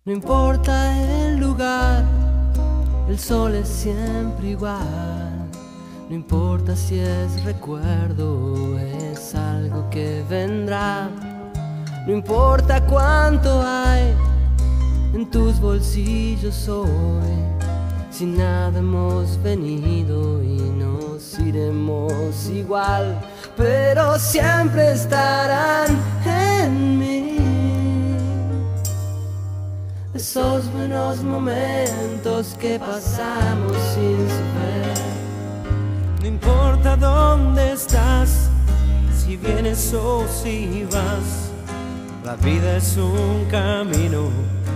No importa el lugar, el sol es siempre igual. No importa si es recuerdo o es algo que vendrá. No importa cuánto hay en tus bolsillos hoy. Si nada hemos venido y nos iremos igual, pero siempre estarán en mí esos buenos momentos que pasamos sin saber. No importa dónde estás, si vienes o si vas, la vida es un camino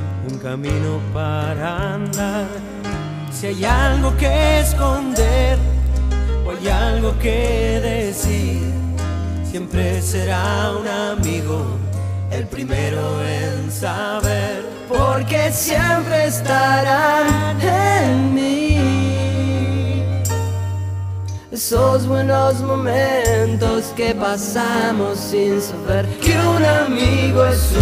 para andar. Si hay algo que esconder o hay algo que decir, siempre será un amigo el primero en saber, porque siempre estarán en mí esos buenos momentos que pasamos sin saber que un amigo es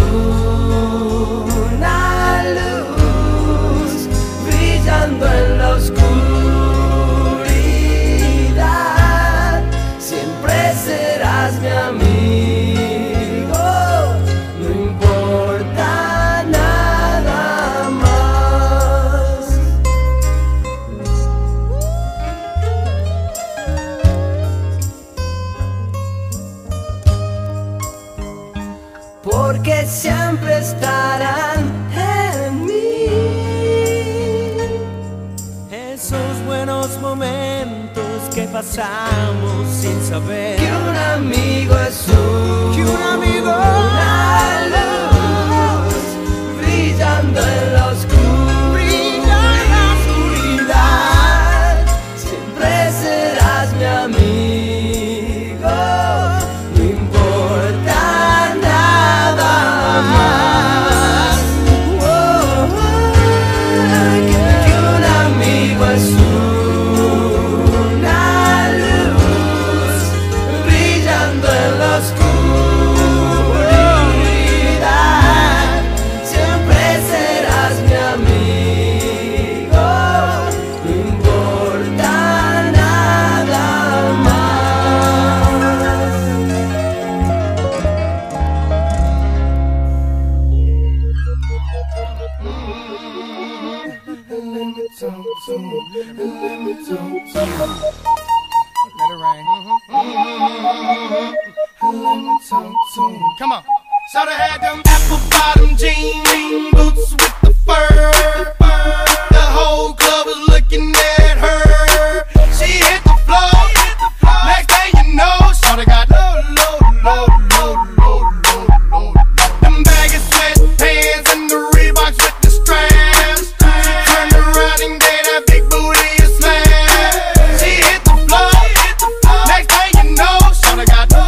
una luz brillando en la oscuridad. Siempre serás mi amigo. Porque siempre estarán en mí esos buenos momentos que pasamos sin saber que un amigo es una luz brillando en la oscuridad. Siempre serás mi amigo. No importa Let it rain. Come on. Shoulda had them apple bottom jean boots with the fur. The whole club was looking at her. She hit the floor. Next thing you know, shoulda got low. Them baggy sweatpants and the Reeboks with the straps. She turned around and gave that big booty a slam. She hit the floor. Next thing you know, shoulda got low.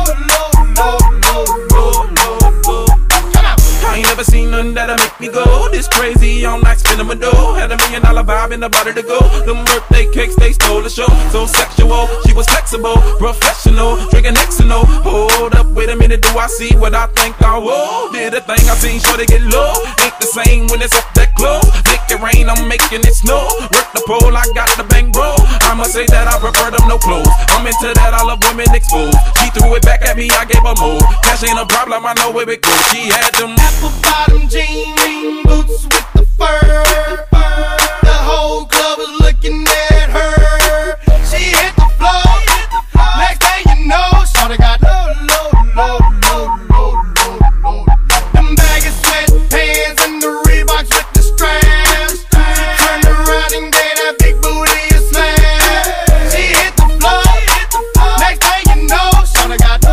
I ain't never seen nothing that'll make me go this crazy all night spinning my dough. Had $1 million vibe in the body to go. Them birthday cakes, they stole the show. So sexual, she was flexible, professional, drinking Xano. Hold up, wait a minute, do I see what I think I will? Did a thing I seen, sure to get low. Ain't the same when it's up that close. Make it rain, I'm making it snow. Work the pole, I got the bang bro. I must say that I prefer them no clothes. I'm into that, I love women exposed. She threw it back at me, I gave her more. Cash ain't a problem, I know where it goes. She had them apple bottom jean boots with the fur. The whole club was looking at her. She hit the floor. Next thing you know, shawty got low. Them baggy sweatpants and the Reeboks with the straps. She turned around and gave that big booty a slam. She hit the floor. Next thing you know, shawty got low.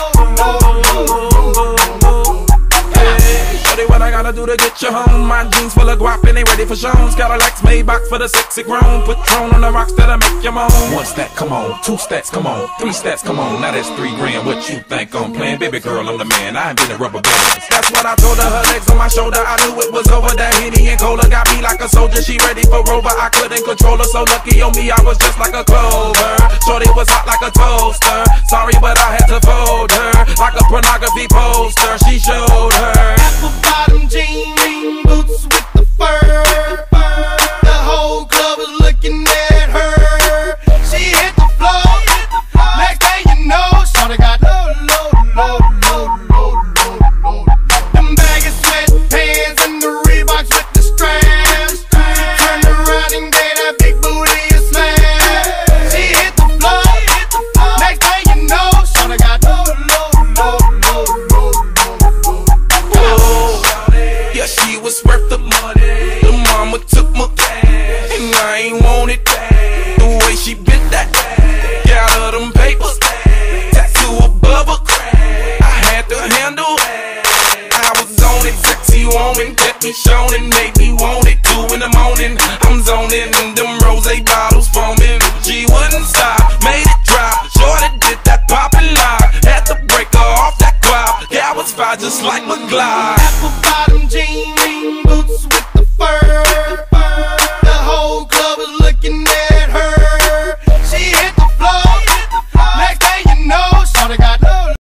What I gotta do to get you home? My jeans full of guap and they ready for shows. Cadillacs, Maybach for the sexy grown. Patron on the rocks that'll make you moan. 1 stack, come on. 2 stacks, come on. 3 stacks, come on. Now that's 3 grand. What you think I'm playing? Baby girl, I'm the man. I ain't been in rubber bands. That's what I told her. Her legs on my shoulder. I knew it was over. That Henny and Cola got me like a soldier. She ready for Rover. I couldn't control her. So lucky on me, I was just like a clover. Shorty was hot like a toaster. Sorry, but I had to fold her like a pornography poster. She showed her apple bottom jean boots with the me warming, kept me showing, made me want it. 2 in the morning, I'm zoning, them rose bottles foaming. She wouldn't stop, made it drop. Shorty did that poppin' lock, had to break her off that cloud. Yeah, I was fine just like McGlide. Apple bottom jean boots